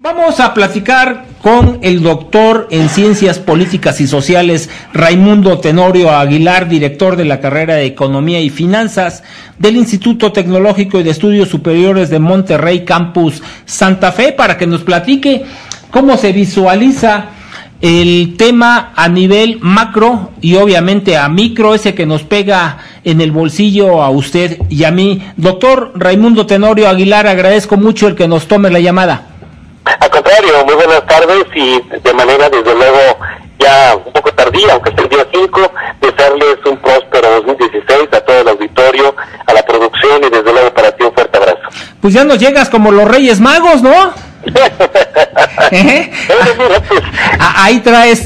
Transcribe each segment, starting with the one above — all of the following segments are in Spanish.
Vamos a platicar con el doctor en Ciencias Políticas y Sociales, Raimundo Tenorio Aguilar, director de la carrera de Economía y Finanzas del Instituto Tecnológico y de Estudios Superiores de Monterrey, Campus Santa Fe, para que nos platique cómo se visualiza el tema a nivel macro y obviamente a micro, ese que nos pega en el bolsillo a usted y a mí. Doctor Raimundo Tenorio Aguilar, agradezco mucho el que nos tome la llamada. Al contrario, muy buenas tardes y de manera desde luego ya un poco tardía, aunque es el día 5, desearles un próspero 2016 a todo el auditorio, a la producción y desde luego para ti un fuerte abrazo. Pues ya nos llegas como los Reyes Magos, ¿no? Mira, pues, Ahí traes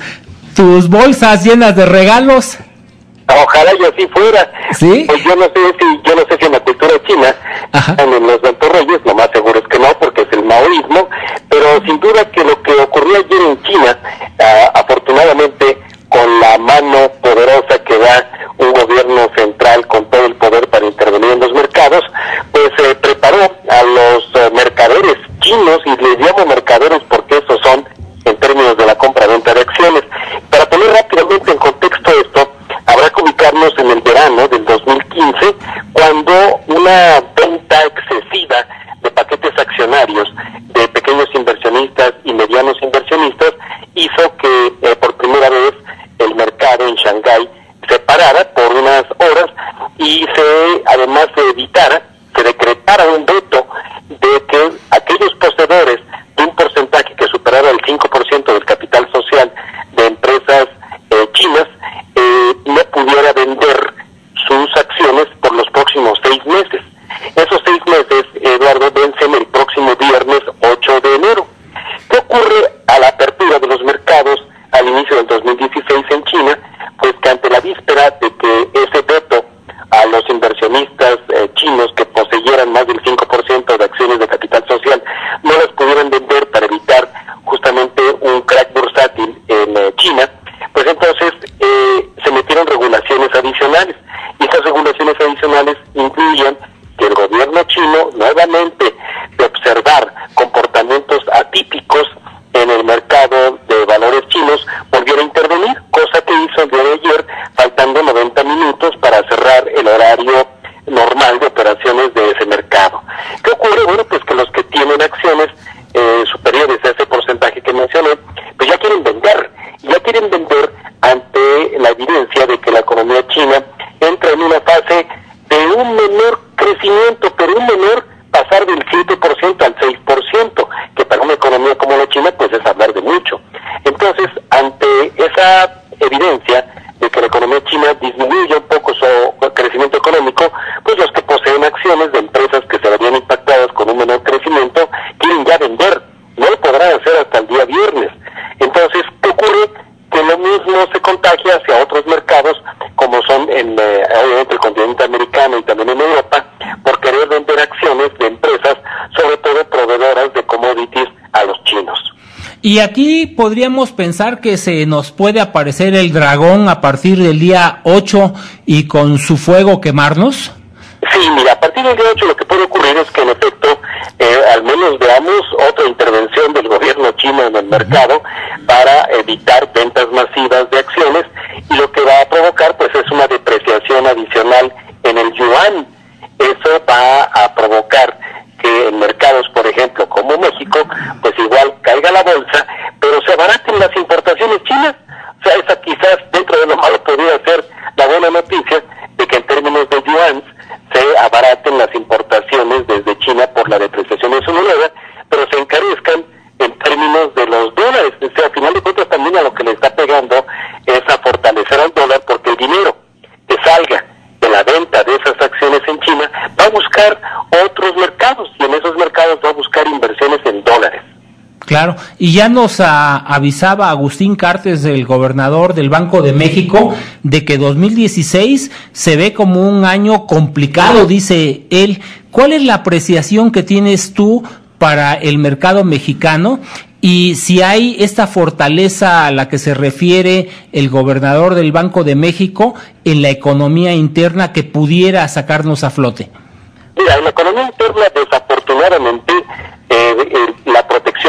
tus bolsas llenas de regalos. ojalá yo así fuera. ¿Sí? Pues yo no sé si en la cultura china, en los Santos Reyes, lo más seguro es que no, porque es el maoísmo, pero sin duda que lo que ocurrió ayer en China, afortunadamente con la mano poderosa que da un gobierno central con todo el poder para intervenir en los mercados, pues preparó a los mercaderes chinos, y les llamo mercaderes porque esos son en términos de la compra-venta de acciones. Para poner rápidamente en contexto esto, habrá que ubicarnos en el verano del 2015, cuando una venta excesiva de paquetes accionarios de pequeños inversionistas y medianos inversionistas hizo que por primera vez el mercado en Shanghái se parara por unas horas y además se decretara un veto de que aquellos poseedores de un porcentaje que superara el 5% del capital social de empresas chinas no pudiera vender sus acciones por los próximos 6 meses. Esos 6 meses, Eduardo, vencen el próximo viernes 8 de enero. ¿Qué ocurre a la apertura de los mercados al inicio del 2016 en China? Pues que ante la víspera de que ese veto a los inversionistas chinos que poseyeran más del 5% de acciones de capital social no las pudieran vender para evitar justamente un crack bursátil en China, pues entonces se metieron regulaciones adicionales, y esas regulaciones adicionales incluían que el gobierno chino, nuevamente de observar comportamientos atípicos en el mercado de valores chinos, volviera a intervenir, cosa que hizo el día de ayer, faltando 90 minutos para cerrar el horario normal de operaciones de ese mercado. ¿Qué ocurre? Bueno, pues que los que tienen acciones superiores a ese porcentaje que mencioné, pues ya quieren vender ante la evidencia de que la economía china entra en una fase de un menor crecimiento, pero un menor pasar del 7% al 6%, que para una economía como la China pues es hablar de mucho. Entonces, ante esa evidencia de que la economía china disminuye un poco su crecimiento económico, pues los que poseen acciones de empresas que se verían impactadas con un menor crecimiento quieren ya vender. No lo podrán hacer hasta el día viernes. Entonces, ¿qué ocurre? Que lo mismo se contagia hacia otros mercados, como son obviamente el continente americano y también en Europa, por querer vender acciones de empresas, sobre todo proveedoras de commodities a los chinos. Y aquí podríamos pensar que se nos puede aparecer el dragón a partir del día 8 y con su fuego quemarnos. Sí, mira, a partir del día 8 lo que puede ocurrir es que en efecto al menos veamos otra intervención del gobierno chino en el mercado para evitar ventas masivas de acciones, y lo que va a provocar pues es una depreciación adicional en el yuan. Eso va a provocar que en mercados, por ejemplo, como México, pues igual caiga la bolsa, pero se abaraten las importaciones chinas. O sea, esa quizás dentro de lo malo podría ser la buena noticia de que en términos de yuan se abaraten las importaciones desde China por la depreciación de su moneda, pero se encarezcan en términos de los dólares. O sea, al final de cuentas también a lo que le está pegando es a fortalecer al dólar, porque el dinero que salga de la venta de esas acciones en China va a buscar otros mercados, y en esos mercados va a buscar inversiones en dólares. Claro, y ya nos avisaba Agustín Cartes, el gobernador del Banco de México, de que 2016 se ve como un año complicado, dice él. ¿Cuál es la apreciación que tienes tú para el mercado mexicano? Y si hay esta fortaleza a la que se refiere el gobernador del Banco de México en la economía interna que pudiera sacarnos a flote. Mira, en la economía interna, desafortunadamente, la protección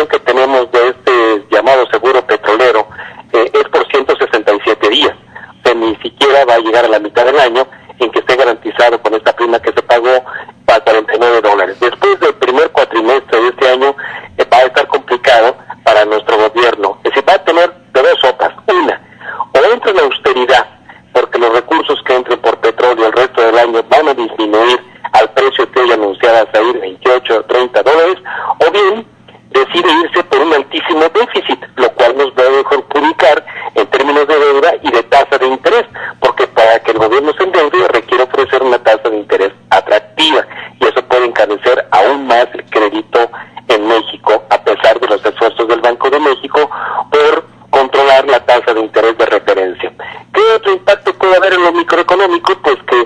decide irse por un altísimo déficit, lo cual nos va a perjudicar en términos de deuda y de tasa de interés, porque para que el gobierno se endeude requiere ofrecer una tasa de interés atractiva, y eso puede encarecer aún más el crédito en México, a pesar de los esfuerzos del Banco de México por controlar la tasa de interés de referencia. ¿Qué otro impacto puede haber en lo microeconómico? Pues que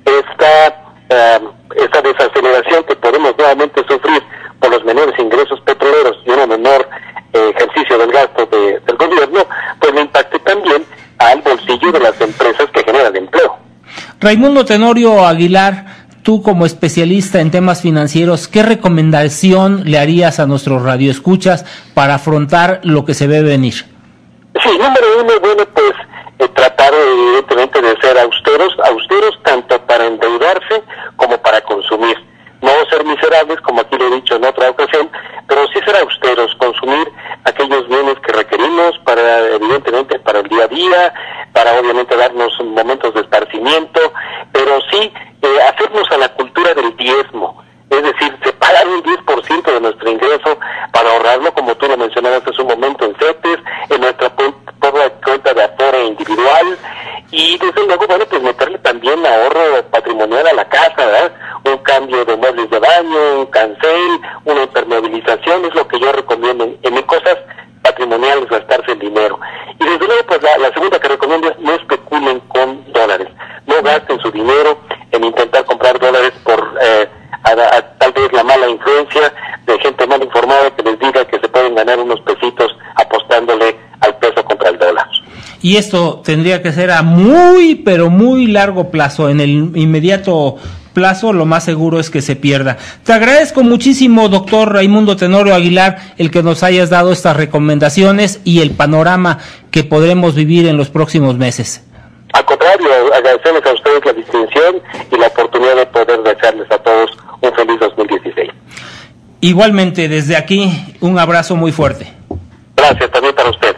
esta desaceleración que podemos nuevamente sufrir por los menores ingresos petroleros y un menor ejercicio del gasto del gobierno, pues le impacte también al bolsillo de las empresas que generan empleo. Raimundo Tenorio Aguilar, tú como especialista en temas financieros, ¿qué recomendación le harías a nuestros radioescuchas para afrontar lo que se ve venir? Sí, número uno, bueno, pues tratar evidentemente de ser austeros tanto para endeudarse como para consumir. No ser miserables, como aquí lo he dicho en otra ocasión, pero sí ser austeros, consumir aquellos bienes que requerimos evidentemente para el día a día, para obviamente darnos momentos de esparcimiento, pero sí hacernos a la cultura del diezmo, es decir, separar un 10% de nuestro ingreso para ahorrarlo, como tú lo mencionabas hace un momento, en CETES, en nuestra cuenta de Afore individual, y desde luego, bueno, pues meterle también ahorro patrimonial a la casa, ¿verdad? Un cambio de muebles de baño, un cancel, una impermeabilización, es lo que yo recomiendo en cosas patrimoniales, gastarse el dinero. Y desde luego, pues la segunda que recomiendo es no especulen con dólares, no gasten su dinero en intentar comprar dólares por tal vez la mala influencia de gente mal informada que les diga que se pueden ganar unos pesitos apostándole al peso contra el dólar. Y esto tendría que ser a muy, pero muy largo plazo. En el inmediato plazo, lo más seguro es que se pierda. Te agradezco muchísimo, doctor Raimundo Tenorio Aguilar, el que nos hayas dado estas recomendaciones y el panorama que podremos vivir en los próximos meses. Al contrario, agradecerles a ustedes la distinción y la oportunidad de poder desearles a todos un feliz 2016. Igualmente, desde aquí, un abrazo muy fuerte. Gracias, también para ustedes.